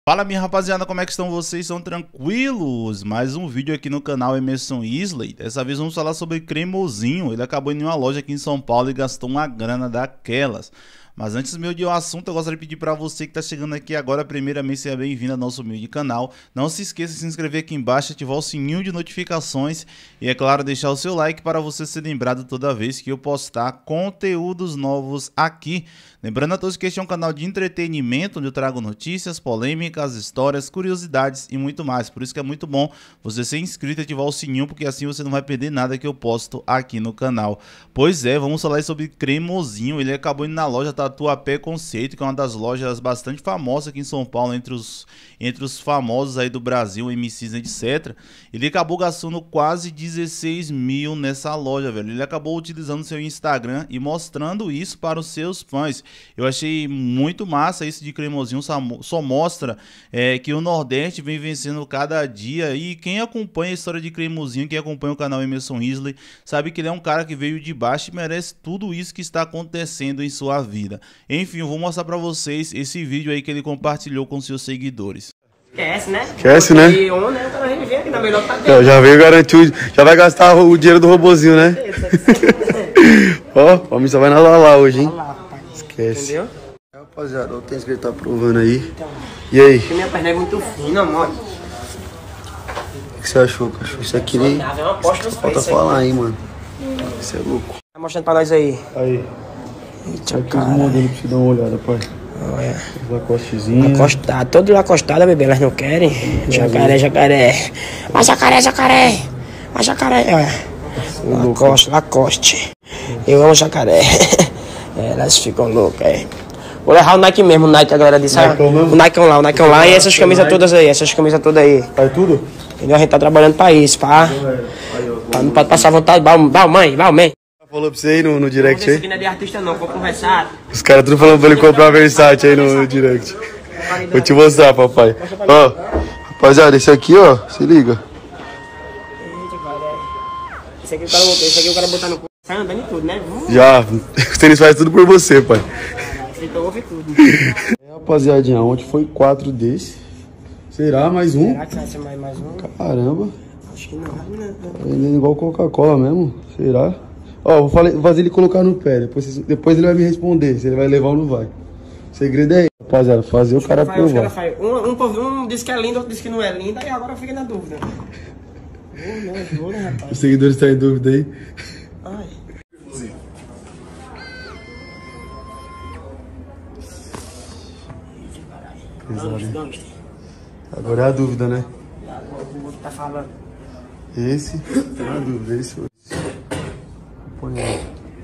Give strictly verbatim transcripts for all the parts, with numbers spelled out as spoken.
Fala, minha rapaziada, como é que estão vocês? Estão tranquilos? Mais um vídeo aqui no canal Emerson Isley. Dessa vez vamos falar sobre Cremosinho. Ele acabou em uma loja aqui em São Paulo e gastou uma grana daquelas. Mas antes meu de um assunto, eu gostaria de pedir para você que está chegando aqui agora, primeiramente, seja bem-vindo ao nosso humilde canal. Não se esqueça de se inscrever aqui embaixo, ativar o sininho de notificações e, é claro, deixar o seu like para você ser lembrado toda vez que eu postar conteúdos novos aqui. Lembrando a todos que este é um canal de entretenimento, onde eu trago notícias, polêmicas, histórias, curiosidades e muito mais. Por isso que é muito bom você ser inscrito e ativar o sininho, porque assim você não vai perder nada que eu posto aqui no canal. Pois é, vamos falar sobre Cremosinho. Ele acabou indo na loja Tatuapé Conceito, que é uma das lojas bastante famosas aqui em São Paulo, entre os, entre os famosos aí do Brasil, M Cs, etcétera. Ele acabou gastando quase dezesseis mil nessa loja, velho. Ele acabou utilizando seu Instagram e mostrando isso para os seus fãs. Eu achei muito massa isso de Cremosinho, só, só mostra é, que o Nordeste vem vencendo cada dia. E quem acompanha a história de Cremosinho, quem acompanha o canal Emerson Isley, sabe que ele é um cara que veio de baixo e merece tudo isso que está acontecendo em sua vida. Enfim, eu vou mostrar para vocês esse vídeo aí que ele compartilhou com seus seguidores. Esquece, né? Esquece, né? E on, né? O cara vem aqui na melhor tá Já, já veio garantir, já vai gastar o dinheiro do robozinho, né? Ó, o homem só vai na Lala hoje, hein? Esquece. Entendeu? Rapaziada, o tênis que ele tá provando aí. Então, E aí? porque minha perna é muito fina, mano. O que você achou, cachorro? Isso aqui nem... É uma aposta nos Falta preços aí. falar, hein, mano. Isso é louco. Tá mostrando pra nós aí. Aí. Eita, Aqui os modelos pra você dar uma olhada, pai. Olha. Lacostezinho. Acostado, todo acostado, bebê, elas não querem. Jacaré, jacaré. Mas jacaré, jacaré. Mas jacaré, olha. Lacoste, Lacoste. Eu amo jacaré. É, elas ficam loucas, é. Vou levar o Nike mesmo, o Nike, a galera disse. Ah, o Nike lá, o Nike lá e essas camisas todas aí, essas camisas todas aí. Aí tudo? Entendeu? A gente tá trabalhando pra isso, pá. Pra não pode passar vontade. Vai, vai, mãe, vai, mãe. Falou pra você aí no, no direct aí? Não é de artista não, vou conversar. Os caras tudo falando pra ele comprar a Versace aí no, no direct. Vou te mostrar, papai. Ó, rapaziada, esse aqui, ó, se liga. Esse aqui o cara botou, esse aqui o cara botar no cu. Sai andando em tudo, né? Já, o tênis faz tudo por você, pai. Então ouve tudo. É, rapaziadinha, ontem foi quatro desses. Será mais um? Será que vai ser mais, mais um? Caramba. Acho que não, não. Tá vendendo igual Coca-Cola mesmo. Será? Ó, vou fazer ele colocar no pé. Depois, depois ele vai me responder se ele vai levar ou não vai. O segredo é, rapaziada, fazer o cara provar. Um, um, um disse que é lindo, outro disse que não é linda, e agora eu fiquei na dúvida. Oh, não, juro, rapaz. Os seguidores estão em dúvida aí. Ai. Pesado. Agora é a dúvida, né? O outro tá falando. Esse, tá na dúvida, esse ou esse. Põe aí.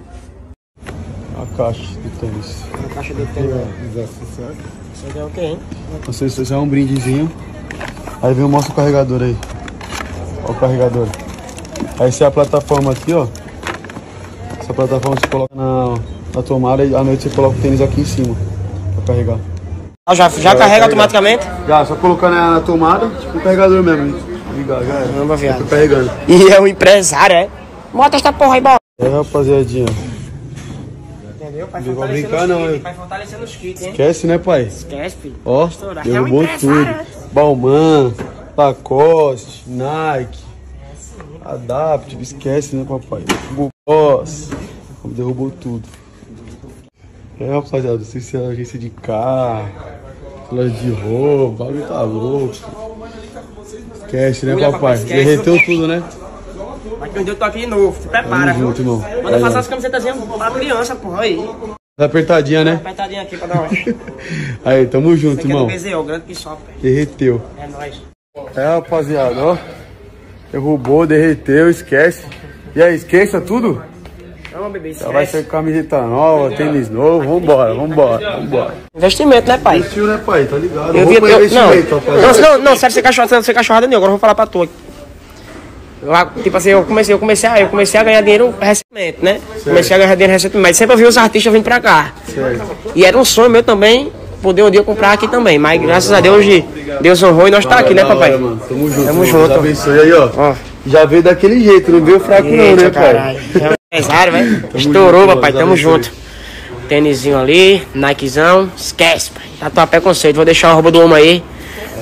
A caixa do tênis. A caixa do tênis. Isso Isso aqui é o quê, hein? Não sei se é um brindezinho. Aí vem, mostra o carregador aí. Ó o carregador. Aí essa é a plataforma aqui, ó. Essa plataforma você coloca na, na tomada e à noite você coloca o tênis aqui em cima pra carregar. Ah, já já carrega automaticamente? Já, só colocar na, na tomada, tipo o carregador mesmo. Ligar, já é. Caramba, viado. Tô carregando. E é o empresário, é? Bota essa porra aí, bora. É, rapaziadinha. Entendeu? Vai Não vou fortalecendo brincar, os não, kits, hein? vai fortalecendo os kits, hein? Esquece, né, pai? Esquece, filho. Ó, Estourar. É um derrubou empresário, tudo. né? Balmain, Lacoste, Nike, Adapt, esquece, né, papai? Boss, derrubou tudo. É, rapaziada, não sei se é agência de carro, loja de roupa, o bagulho tá louco. Esquece, né, Mulher, papai? papai, esquece. Derreteu tudo, né? Vai que um dia eu tô aqui de novo, se prepara, Tamo junto, irmão. Manda Aí, fazer ó. as camisetazinhas pra criança, porra, aí. Tá apertadinha, né? Apertadinha aqui pra dar uma... Aí, tamo junto, Isso aqui é do irmão. B Z O, grande que sopra. Derreteu. É nóis. É, rapaziada, ó. Derrubou, derreteu, esquece. E aí, esqueça tudo? Não, bebê, Já vai esquece. ser camiseta nova, tênis novo, vambora, vambora, vambora. Investimento, né, pai? Investiu, né, pai? Tá ligado? Eu vi, Roupa é eu, não, investimento, rapaziada. não, não, não, sério, você cachorrada, você cachorrada nenhuma, agora eu vou falar pra tu. Lá, tipo assim, eu comecei, eu comecei, a, eu comecei a ganhar dinheiro recentemente, né? Certo. Comecei a ganhar dinheiro recentemente, mas sempre eu vi os artistas vindo pra cá. Certo. E era um sonho meu também, poder um dia comprar aqui também, mas graças a Deus, hoje, Deus honrou e nós tá aqui, né, papai? Hora, mano. Tamo junto, Tamo mano. junto. Deus abençoe aí, ó. Ó. Já veio daquele jeito, não veio fraco não, Eita, né, pai? caralho. É um empresário, velho. Estourou, junto, papai, Deus tamo abençoe. junto. Tênisinho ali, Nikezão, esquece, pai. Tatuapé Conceito, vou deixar o arroba do homem aí.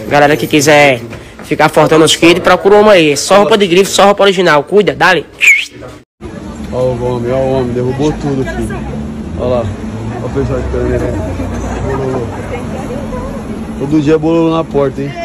Galera que quiser ficar fortando os kids, procura uma aí. Só roupa de grife, só roupa original. Cuida, dá-lhe. Olha o homem, olha o homem, derrubou tudo, filho. Olha lá, olha o pessoal esperando ele. Bololô. Todo dia bololô na porta, hein?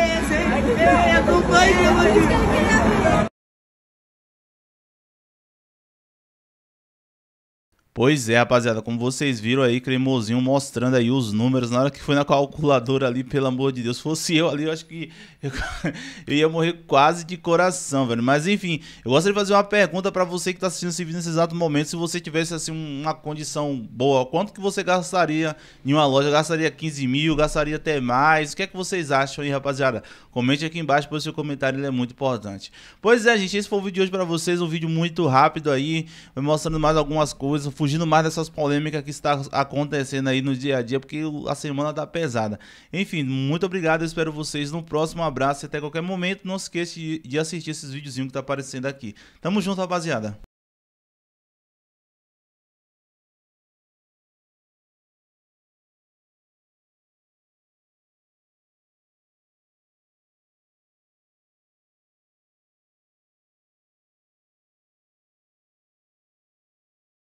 Pois é, rapaziada, como vocês viram aí, Cremosinho mostrando aí os números. Na hora que foi na calculadora ali, pelo amor de Deus, se fosse eu ali, eu acho que eu, eu ia morrer quase de coração, velho. Mas enfim, eu gostaria de fazer uma pergunta pra você que tá assistindo esse vídeo nesse exato momento. Se você tivesse assim uma condição boa, quanto que você gastaria em uma loja? Gastaria quinze mil, gastaria até mais? O que é que vocês acham aí, rapaziada? Comente aqui embaixo, pois seu comentário ele é muito importante. Pois é, gente, esse foi o vídeo de hoje pra vocês, um vídeo muito rápido aí, mostrando mais algumas coisas, fugindo mais dessas polêmicas que está acontecendo aí no dia a dia, porque a semana tá pesada. Enfim, muito obrigado, eu espero vocês no próximo. Um abraço e até qualquer momento. Não se esqueça de assistir esses videozinhos que tá aparecendo aqui. Tamo junto, rapaziada.